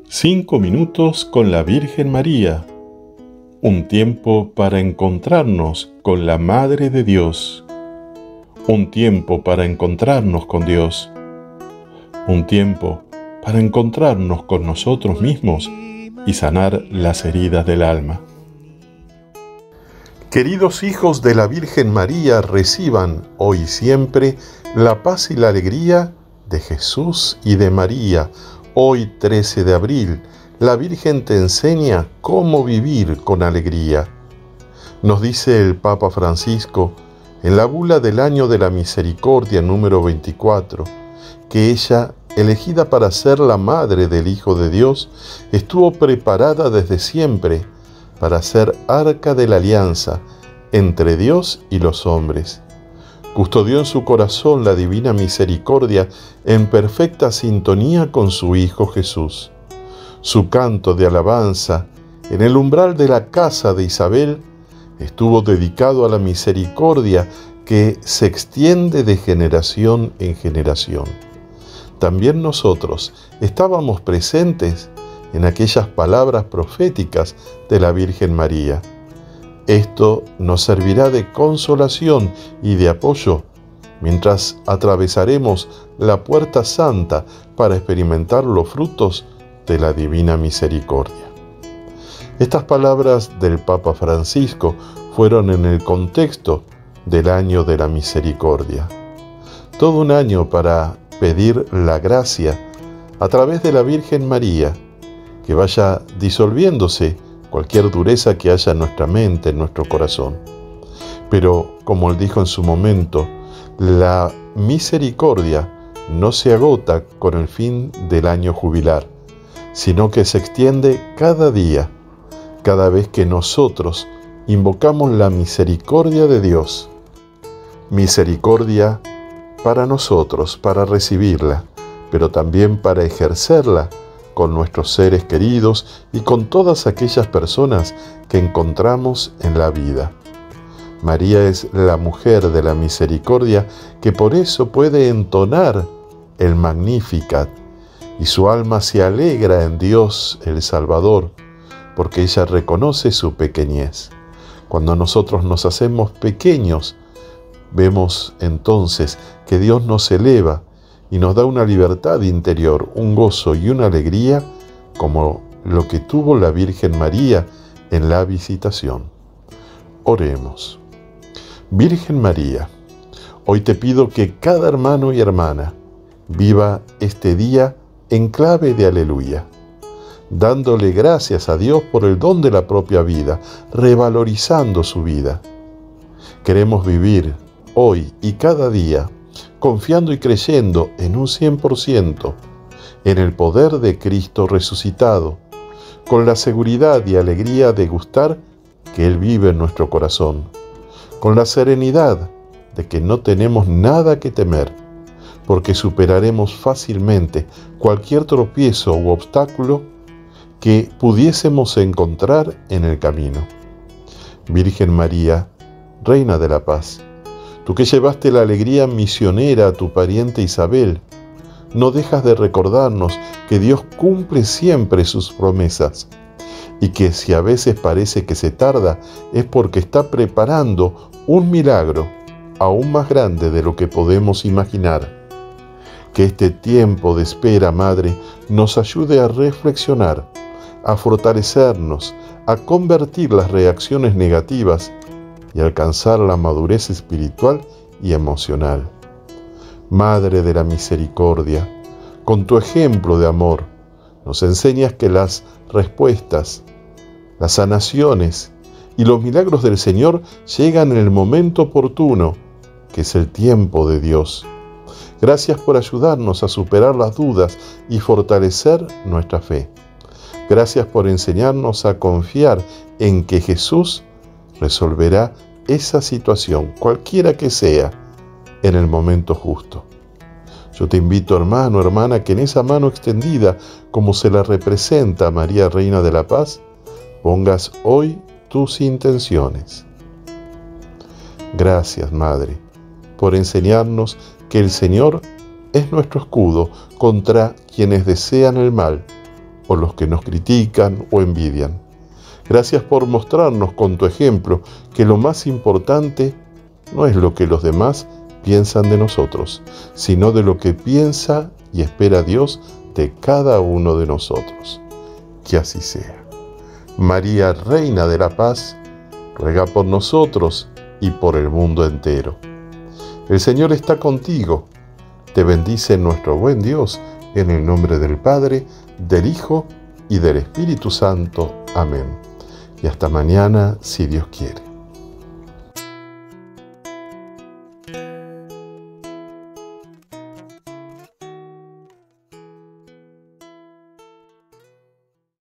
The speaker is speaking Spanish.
5 minutos con la Virgen María. Un tiempo para encontrarnos con la Madre de Dios. Un tiempo para encontrarnos con Dios. Un tiempo para encontrarnos con nosotros mismos y sanar las heridas del alma. Queridos hijos de la Virgen María, reciban hoy y siempre la paz y la alegría de Jesús y de María. Hoy, 13 de abril, la Virgen te enseña cómo vivir con alegría. Nos dice el Papa Francisco, en la bula del Año de la Misericordia número 24, que ella, elegida para ser la madre del Hijo de Dios, estuvo preparada desde siempre para ser arca de la alianza entre Dios y los hombres. Custodió en su corazón la divina misericordia en perfecta sintonía con su Hijo Jesús. Su canto de alabanza en el umbral de la casa de Isabel estuvo dedicado a la misericordia que se extiende de generación en generación. También nosotros estábamos presentes en aquellas palabras proféticas de la Virgen María. Esto nos servirá de consolación y de apoyo mientras atravesaremos la puerta santa para experimentar los frutos de la divina misericordia. Estas palabras del Papa Francisco fueron en el contexto del Año de la Misericordia. Todo un año para pedir la gracia a través de la Virgen María, que vaya disolviéndose cualquier dureza que haya en nuestra mente, en nuestro corazón. Pero, como él dijo en su momento, la misericordia no se agota con el fin del año jubilar, sino que se extiende cada día, cada vez que nosotros invocamos la misericordia de Dios. Misericordia para nosotros, para recibirla, pero también para ejercerla con nuestros seres queridos y con todas aquellas personas que encontramos en la vida. María es la mujer de la misericordia que por eso puede entonar el Magnificat y su alma se alegra en Dios el Salvador, porque ella reconoce su pequeñez. Cuando nosotros nos hacemos pequeños, vemos entonces que Dios nos eleva y nos da una libertad interior, un gozo y una alegría como lo que tuvo la Virgen María en la visitación. Oremos. Virgen María, hoy te pido que cada hermano y hermana viva este día en clave de aleluya, dándole gracias a Dios por el don de la propia vida, revalorizando su vida. Queremos vivir hoy y cada día confiando y creyendo en un 100% en el poder de Cristo resucitado, con la seguridad y alegría de gustar que Él vive en nuestro corazón, con la serenidad de que no tenemos nada que temer, porque superaremos fácilmente cualquier tropiezo u obstáculo que pudiésemos encontrar en el camino. Virgen María, Reina de la Paz, tú que llevaste la alegría misionera a tu pariente Isabel, no dejas de recordarnos que Dios cumple siempre sus promesas y que si a veces parece que se tarda es porque está preparando un milagro aún más grande de lo que podemos imaginar. Que este tiempo de espera, Madre, nos ayude a reflexionar, a fortalecernos, a convertir las reacciones negativas y alcanzar la madurez espiritual y emocional. Madre de la misericordia, con tu ejemplo de amor, nos enseñas que las respuestas, las sanaciones y los milagros del Señor llegan en el momento oportuno, que es el tiempo de Dios. Gracias por ayudarnos a superar las dudas y fortalecer nuestra fe. Gracias por enseñarnos a confiar en que Jesús resolverá esa situación, cualquiera que sea, en el momento justo. Yo te invito, hermano, hermana, que en esa mano extendida, como se la representa a María, Reina de la Paz, pongas hoy tus intenciones. Gracias, Madre, por enseñarnos que el Señor es nuestro escudo contra quienes desean el mal, o los que nos critican o envidian. Gracias por mostrarnos con tu ejemplo que lo más importante no es lo que los demás piensan de nosotros, sino de lo que piensa y espera Dios de cada uno de nosotros. Que así sea. María, Reina de la Paz, ruega por nosotros y por el mundo entero. El Señor está contigo. Te bendice nuestro buen Dios, en el nombre del Padre, del Hijo y del Espíritu Santo. Amén. Y hasta mañana, si Dios quiere.